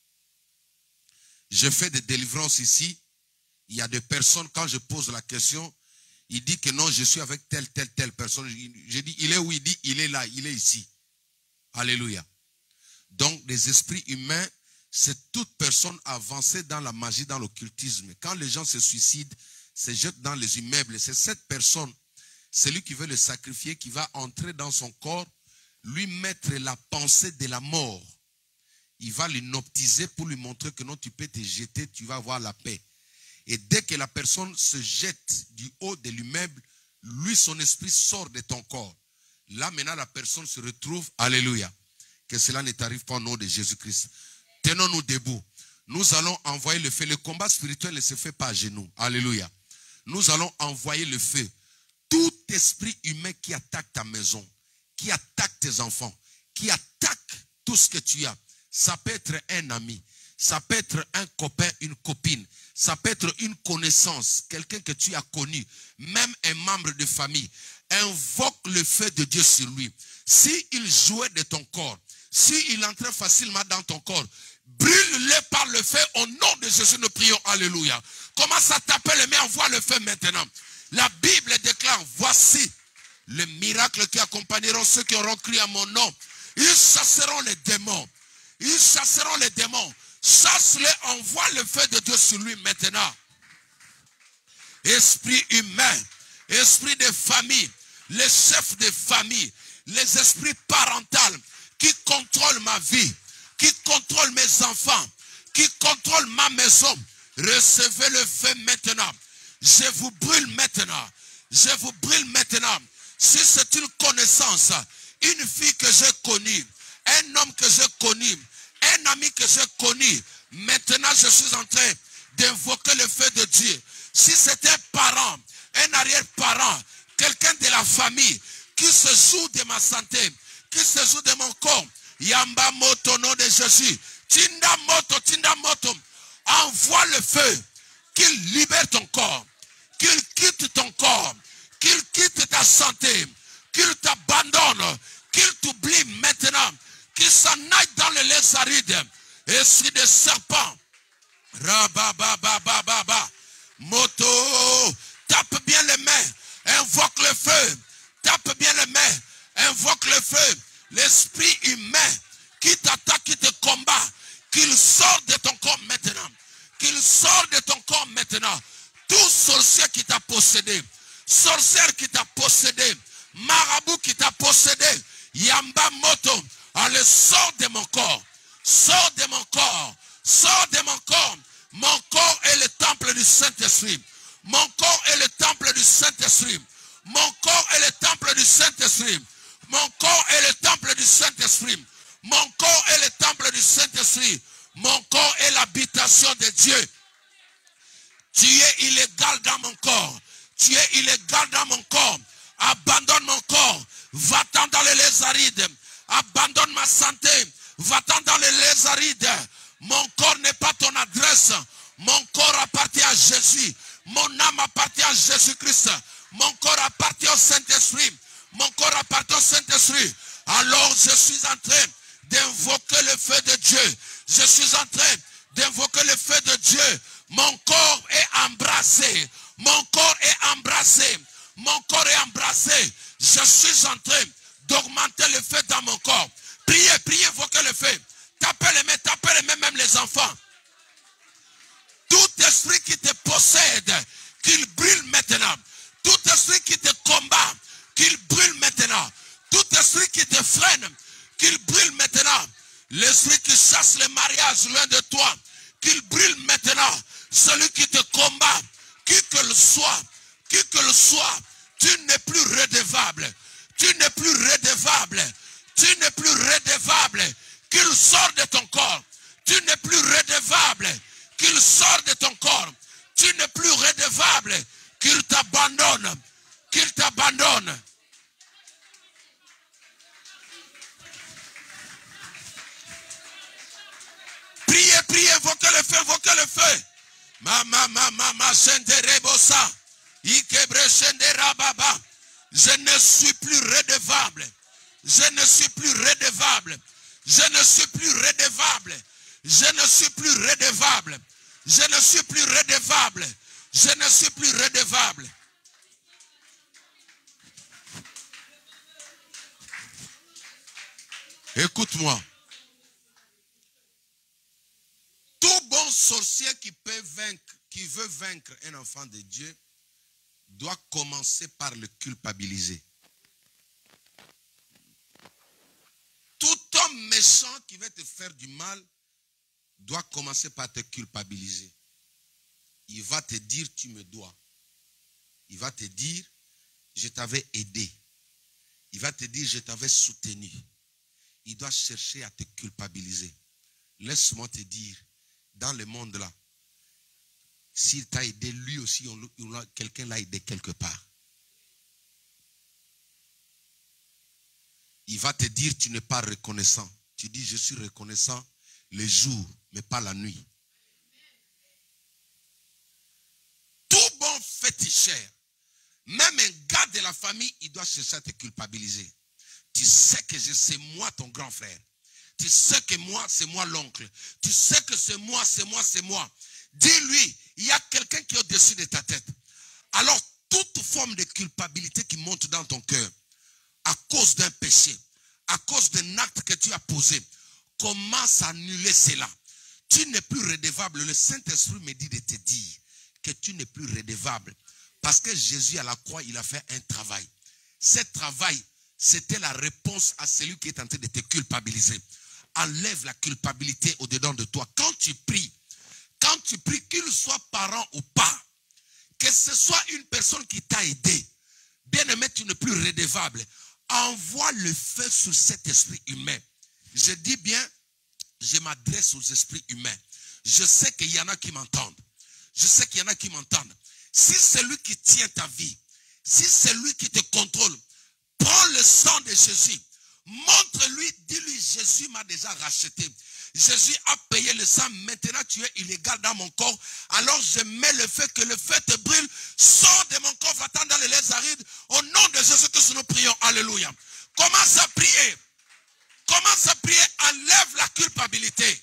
Je fais des délivrances ici. Il y a des personnes, quand je pose la question, il dit que non, je suis avec telle, telle, telle personne. Je dis, il est où? Il dit, il est là, il est ici. Alléluia. Donc, les esprits humains, c'est toute personne avancée dans la magie, dans l'occultisme. Quand les gens se suicident, se jettent dans les immeubles, c'est cette personne, celui qui veut le sacrifier, qui va entrer dans son corps, lui mettre la pensée de la mort. Il va l'hypnotiser pour lui montrer que non, tu peux te jeter, tu vas avoir la paix. Et dès que la personne se jette du haut de l'immeuble, lui, son esprit sort de ton corps. Là, maintenant, la personne se retrouve. Alléluia. Que cela ne t'arrive pas au nom de Jésus-Christ. Tenons-nous debout. Nous allons envoyer le feu. Le combat spirituel ne se fait pas à genoux. Alléluia. Nous allons envoyer le feu. Tout esprit humain qui attaque ta maison, qui attaque tes enfants, qui attaque tout ce que tu as. Ça peut être un ami, ça peut être un copain, une copine, ça peut être une connaissance, quelqu'un que tu as connu, même un membre de famille. Invoque le feu de Dieu sur lui. S'il jouait de ton corps, s'il entrait facilement dans ton corps, brûle-le par le feu au nom de Jésus, nous prions. Alléluia. Commence à taper les mains, envoie le feu maintenant. La Bible déclare, voici le miracle qui accompagneront ceux qui auront crié à mon nom. Ils chasseront les démons. Ils chasseront les démons. Chasse-les, envoie le feu de Dieu sur lui maintenant. Esprit humain, esprit de famille, les chefs de famille, les esprits parentaux qui contrôlent ma vie, qui contrôlent mes enfants, qui contrôlent ma maison. Recevez le feu maintenant. Je vous brûle maintenant. Je vous brûle maintenant. Si c'est une connaissance, une fille que j'ai connue, un homme que j'ai connu, un ami que j'ai connu, maintenant je suis en train d'invoquer le feu de Dieu. Si c'est un parent, un arrière-parent, quelqu'un de la famille qui se joue de ma santé, qui se joue de mon corps, Yamba moto nom de Jésus, Tinda moto, Tinda moto, envoie le feu, qu'il libère ton corps, qu'il quitte ton corps, qu'il quitte ta santé, qu'il t'abandonne, qu'il t'oublie maintenant, qu'il s'en aille dans les lacs arides, esprit de serpent, rabababababa, moto, tape bien les mains, invoque le feu, tape bien les mains, invoque le feu, l'esprit humain qui t'attaque, qui te combat, qu'il sort de ton corps maintenant, qu'il sort de ton corps maintenant, tout sorcier qui t'a possédé, sorcière qui t'a possédé, marabout qui t'a possédé, Yamba moto, allez, sors de mon corps, sors de mon corps, sors de mon corps. Mon corps est le temple du Saint-Esprit. Mon corps est le temple du Saint-Esprit. Mon corps est le temple du Saint-Esprit. Mon corps est le temple du Saint-Esprit. Mon corps est le temple du Saint-Esprit. Mon corps est l'habitation de Dieu. Tu es illégal dans mon corps. Tu es illégal dans mon corps. Abandonne mon corps. Va-t'en dans les lacs arides. Abandonne ma santé. Va-t'en dans les lacs arides. Mon corps n'est pas ton adresse. Mon corps appartient à Jésus. Mon âme appartient à Jésus-Christ. Mon corps appartient au Saint-Esprit. Mon corps appartient au Saint-Esprit. Alors je suis en train d'invoquer le feu de Dieu. Je suis en train d'invoquer le feu de Dieu. Mon corps est embrassé. Mon corps est embrassé. Mon corps est embrassé. Je suis en train d'augmenter le feu dans mon corps. Priez, priez, invoquez le feu. Tapez les mains, tapez les mains, même les enfants. Tout esprit qui te possède, qu'il brûle maintenant. Tout esprit qui te combat, qu'il brûle maintenant. Tout esprit qui te freine, qu'il brûle maintenant. L'esprit qui chasse le mariage loin de toi, qu'il brûle maintenant. Celui qui te combat, qui que le soit, qui que le soit, tu n'es plus redevable. Tu n'es plus redevable. Tu n'es plus redevable. Qu'il sort de ton corps. Tu n'es plus redevable. Qu'il sort de ton corps. Tu n'es plus redevable. Qu'il t'abandonne. Qu'il t'abandonne. Priez, priez, invoquez le feu, invoquez le feu. Mama, mama, mama, rebosa. Je ne suis plus redevable. Je ne suis plus redevable. Je ne suis plus redevable. Je ne suis plus redevable. Je ne suis plus redevable. Je ne suis plus redevable. Écoute-moi. Tout bon sorcier qui peut vaincre, qui veut vaincre un enfant de Dieu, doit commencer par le culpabiliser. Tout homme méchant qui veut te faire du mal doit commencer par te culpabiliser. Il va te dire tu me dois. Il va te dire je t'avais aidé. Il va te dire je t'avais soutenu. Il doit chercher à te culpabiliser. Laisse-moi te dire, dans le monde là, s'il t'a aidé, lui aussi, quelqu'un l'a aidé quelque part. Il va te dire, tu n'es pas reconnaissant. Tu dis, je suis reconnaissant le jour, mais pas la nuit. Tout bon féticheur, même un gars de la famille, il doit chercher à te culpabiliser. Tu sais que c'est moi ton grand frère. Tu sais que moi, c'est moi l'oncle. Tu sais que c'est moi, c'est moi, c'est moi. Dis-lui, il y a quelqu'un qui est au-dessus de ta tête. Alors, toute forme de culpabilité qui monte dans ton cœur, à cause d'un péché, à cause d'un acte que tu as posé, commence à annuler cela. Tu n'es plus redevable. Le Saint-Esprit me dit de te dire que tu n'es plus redevable. Parce que Jésus à la croix, il a fait un travail. Ce travail, c'était la réponse à celui qui est en train de te culpabiliser. Enlève la culpabilité au-dedans de toi. Quand tu pries, quand tu pries, qu'il soit parent ou pas, que ce soit une personne qui t'a aidé, bien aimé, tu n'es plus redevable. Envoie le feu sur cet esprit humain. Je dis bien, je m'adresse aux esprits humains. Je sais qu'il y en a qui m'entendent. Je sais qu'il y en a qui m'entendent. Si c'est lui qui tient ta vie, si c'est lui qui te contrôle, prends le sang de Jésus. Montre-lui, dis-lui, Jésus m'a déjà racheté. Jésus a payé le sang, maintenant tu es illégal dans mon corps. Alors je mets le feu, que le feu te brûle. Sors de mon corps, va-t'en dans les lèvres arides. Au nom de Jésus que nous prions. Alléluia. Commence à prier. Commence à prier. Enlève la culpabilité.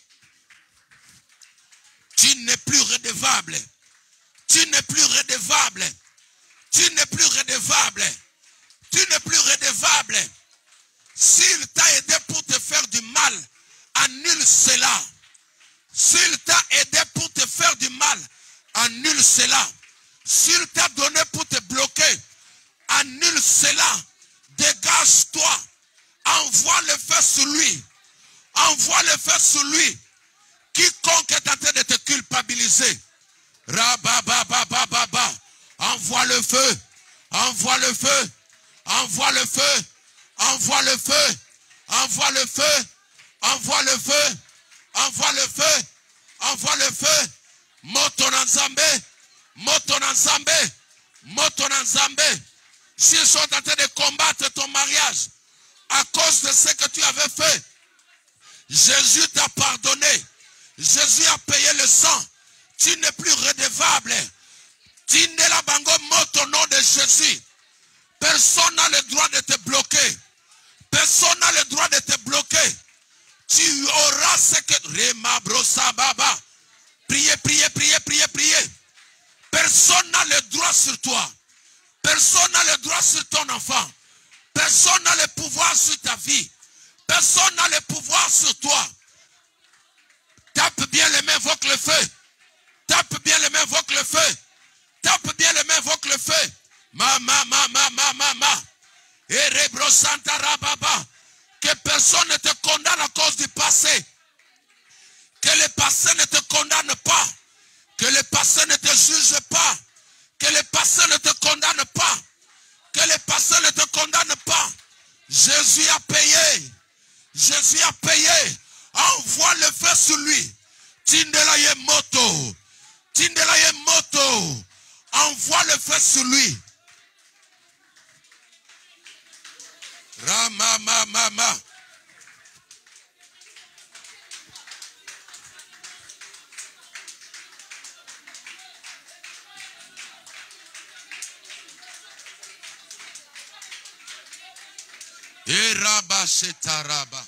Tu n'es plus redevable. Tu n'es plus redevable. Tu n'es plus redevable. Tu n'es plus redevable. S'il t'a aidé pour te faire du mal, annule cela. S'il t'a aidé pour te faire du mal, annule cela. S'il t'a donné pour te bloquer, annule cela. Dégage-toi. Envoie le feu sur lui. Envoie le feu sur lui. Quiconque est en train de te culpabiliser. Rabababababa. Envoie le feu. Envoie le feu. Envoie le feu. Envoie le feu. Envoie le feu. Envoie le feu. Envoie le feu. Envoie le feu. Moto Nzambe. Moto Nzambe. Moto Nzambe. S'ils sont en train de combattre ton mariage à cause de ce que tu avais fait, Jésus t'a pardonné. Jésus a payé le sang. Tu n'es plus redevable. Tindela bango moto au nom de Jésus. Personne n'a le droit de te bloquer. Personne n'a le droit de te bloquer. Tu auras ce que... Rema brosa baba. Priez, priez, priez, priez, priez. Personne n'a le droit sur toi. Personne n'a le droit sur ton enfant. Personne n'a le pouvoir sur ta vie. Personne n'a le pouvoir sur toi. Tape bien les mains, invoque le feu. Tape bien les mains, invoque le feu. Tape bien les mains, invoque le feu. Ma, ma, ma, ma, ma, ma, ma. Et rebro santa rababa. Que personne ne te condamne à cause du passé. Que le passé ne te condamne pas. Que le passé ne te juge pas. Que le passé ne te condamne pas. Que le passé ne te condamne pas. Jésus a payé. Jésus a payé. Envoie le feu sur lui. Tindelaye moto. Tindelaye moto. Envoie le feu sur lui. Rama ma ma ma. Et Rabba Shetaraba.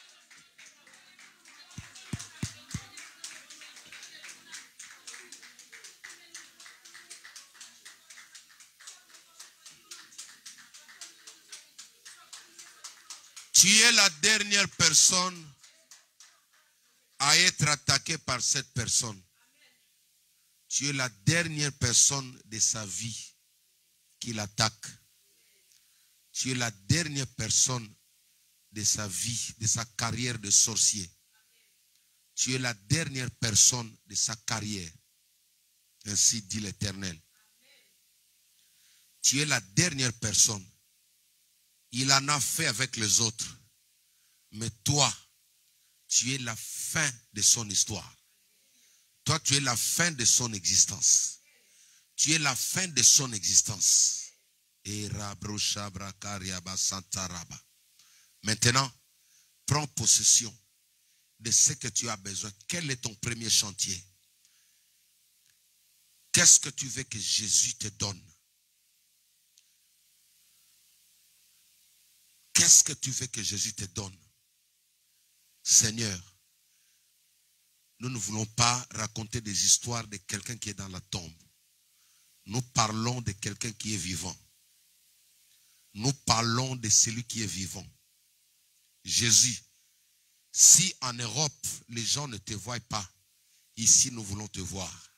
Tu es la dernière personne à être attaquée par cette personne. Tu es la dernière personne de sa vie qui l'attaque. Tu es la dernière personne de sa vie, de sa carrière de sorcier. Tu es la dernière personne de sa carrière. Ainsi dit l'Éternel. Tu es la dernière personne. Il en a fait avec les autres. Mais toi, tu es la fin de son histoire. Toi, tu es la fin de son existence. Tu es la fin de son existence. Maintenant, prends possession de ce que tu as besoin. Quel est ton premier chantier? Qu'est-ce que tu veux que Jésus te donne? Qu'est-ce que tu veux que Jésus te donne? Seigneur, nous ne voulons pas raconter des histoires de quelqu'un qui est dans la tombe. Nous parlons de quelqu'un qui est vivant. Nous parlons de celui qui est vivant. Jésus, si en Europe, les gens ne te voient pas, ici nous voulons te voir.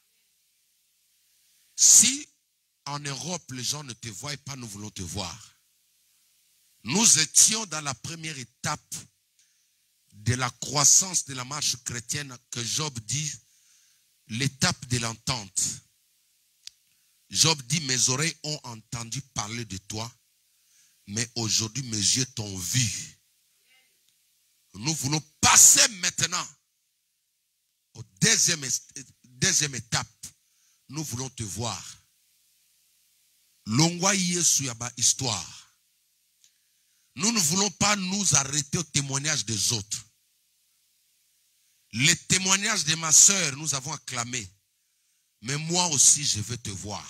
Si en Europe, les gens ne te voient pas, nous voulons te voir. Nous étions dans la première étape de la croissance de la marche chrétienne que Job dit, l'étape de l'entente. Job dit, mes oreilles ont entendu parler de toi, mais aujourd'hui mes yeux t'ont vu. Nous voulons passer maintenant au deuxième, deuxième étape. Nous voulons te voir. Longwa Yesu yaba histoire. Nous ne voulons pas nous arrêter au témoignage des autres. Les témoignages de ma sœur, nous avons acclamé. Mais moi aussi, je veux te voir.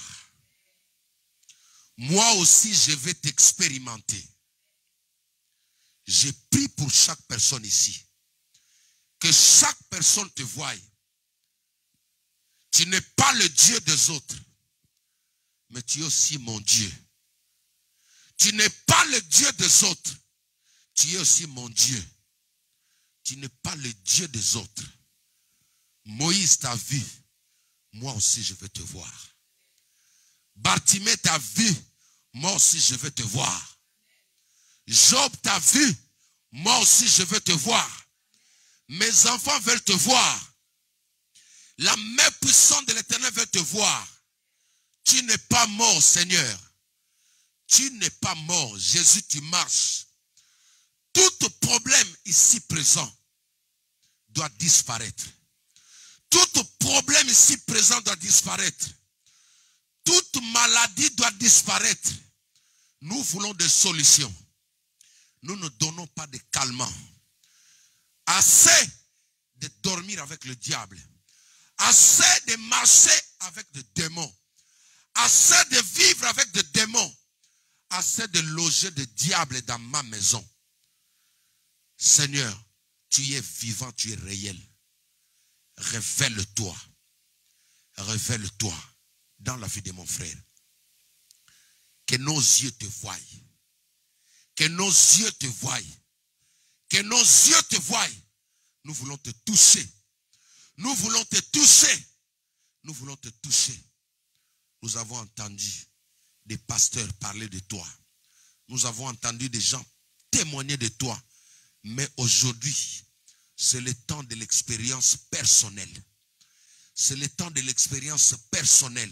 Moi aussi, je vais t'expérimenter. J'ai pris pour chaque personne ici. Que chaque personne te voie. Tu n'es pas le Dieu des autres. Mais tu es aussi mon Dieu. Tu n'es pas le Dieu des autres. Tu es aussi mon Dieu. Tu n'es pas le Dieu des autres. Moïse t'a vu. Moi aussi, je vais te voir. Bartimée t'a vu, moi aussi je veux te voir. Job t'a vu, moi aussi je veux te voir. Mes enfants veulent te voir. La main puissante de l'Éternel veut te voir. Tu n'es pas mort, Seigneur. Tu n'es pas mort. Jésus, tu marches. Tout problème ici présent doit disparaître. Tout problème ici présent doit disparaître. Toute maladie doit disparaître. Nous voulons des solutions. Nous ne donnons pas de calmants. Assez de dormir avec le diable. assez de marcher avec des démons, assez de vivre avec des démons, assez de loger des diables dans ma maison. Seigneur, tu es vivant, tu es réel. Révèle-toi. Révèle-toi dans la vie de mon frère. Que nos yeux te voient. Que nos yeux te voient. Que nos yeux te voient. Nous voulons te toucher. Nous voulons te toucher. Nous voulons te toucher. Nous avons entendu des pasteurs parler de toi. Nous avons entendu des gens témoigner de toi. Mais aujourd'hui, c'est le temps de l'expérience personnelle. C'est le temps de l'expérience personnelle.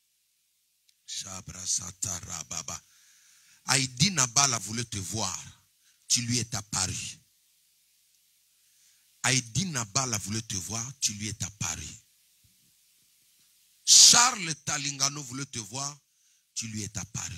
Haïdi Nabal a voulu te voir. Tu lui es apparu. Haïdi Nabal a voulu te voir. Tu lui es apparu. Charles Talingano voulait te voir. Tu lui es apparu.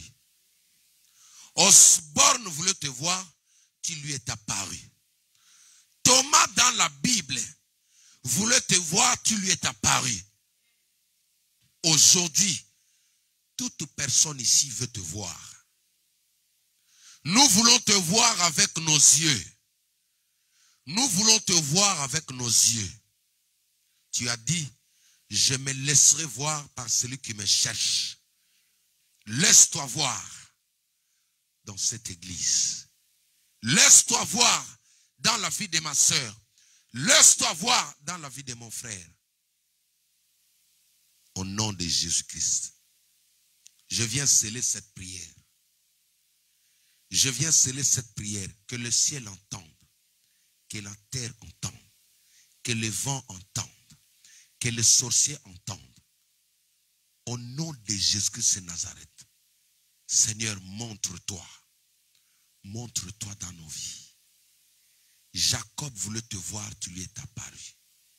Osborne voulait te voir. Tu lui es apparu. Thomas dans la Bible voulait te voir, tu lui es apparu. Aujourd'hui, toute personne ici veut te voir. Nous voulons te voir avec nos yeux. Nous voulons te voir avec nos yeux. Tu as dit, je me laisserai voir par celui qui me cherche. Laisse-toi voir dans cette église. Laisse-toi voir dans la vie de ma soeur. Laisse-toi voir dans la vie de mon frère. Au nom de Jésus-Christ, je viens sceller cette prière. Je viens sceller cette prière. Que le ciel entende. Que la terre entende. Que le vent entende. Que les sorciers entendent. Au nom de Jésus-Christ de Nazareth. Seigneur, montre-toi. Montre-toi dans nos vies. Jacob voulait te voir, tu lui es apparu.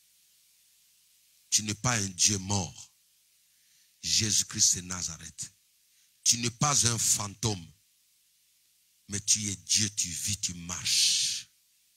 Tu n'es pas un Dieu mort. Jésus-Christ de Nazareth. Tu n'es pas un fantôme. Mais tu es Dieu, tu vis, tu marches.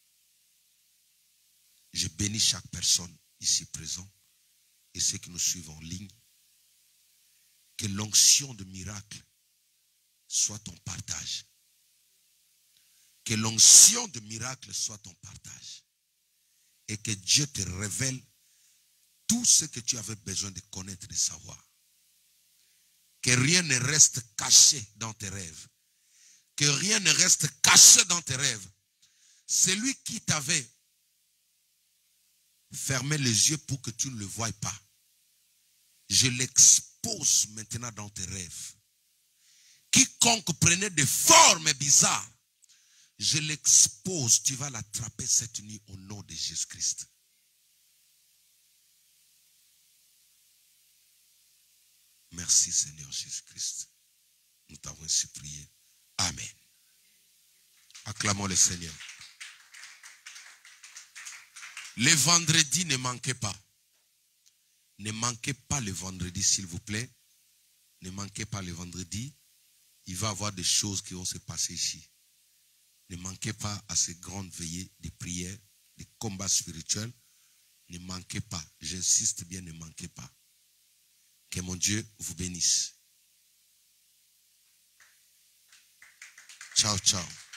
Je bénis chaque personne ici présente et ceux qui nous suivent en ligne. Que l'onction de miracle soit ton partage. Que l'onction de miracle soit ton partage. Et que Dieu te révèle tout ce que tu avais besoin de connaître, de savoir. Que rien ne reste caché dans tes rêves. Que rien ne reste caché dans tes rêves. Celui qui t'avait fermé les yeux pour que tu ne le voies pas, je l'expose maintenant dans tes rêves. Quiconque prenait des formes bizarres, je l'expose, tu vas l'attraper cette nuit au nom de Jésus-Christ. Merci Seigneur Jésus-Christ. Nous t'avons ainsi prié. Amen. Acclamons le Seigneur. Les vendredis, ne manquez pas. Ne manquez pas le vendredi, s'il vous plaît. Ne manquez pas le vendredi. Il va y avoir des choses qui vont se passer ici. Ne manquez pas à ces grandes veillées de prières, de combats spirituels. Ne manquez pas. J'insiste bien, ne manquez pas. Que mon Dieu vous bénisse. Ciao, ciao.